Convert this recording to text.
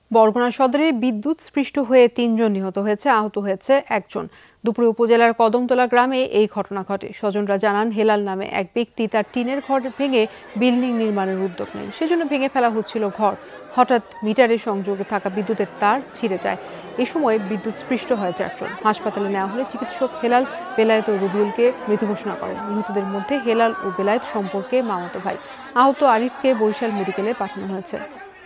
বরগুনা সদরে বিদ্যুৎ স্পৃষ্ট হয়ে ৩ জন নিহত হয়েছে, আহত হয়েছে একজন। দুপুরে উপজেলার কদমতলা গ্রামে এই ঘটনা ঘটে। স্বজনরা জানান, হেলাল নামে এক ব্যক্তি তার টিনের ঘর ভেঙে বিল্ডিং নির্মাণের উদ্যোগ নেন। সেজন্য ভেঙে ফেলা হচ্ছিল ঘর। হঠাৎ মিটারে সংযোগে থাকা বিদ্যুতের তার ছিঁড়ে যায়। এ সময় বিদ্যুৎ স্পৃষ্ট হয় ৪ জন। হাসপাতালে নেওয়া হলে চিকিৎসক হেলাল, বেলায়েত ও রবিউলকে মৃত ঘোষণা করেন। নিহতদের মধ্যে হেলাল ও বেলায়েত সম্পর্কে মামাতো ভাই। আহত আরিফকে বরিশাল মেডিকেলে পাঠানো হয়েছে।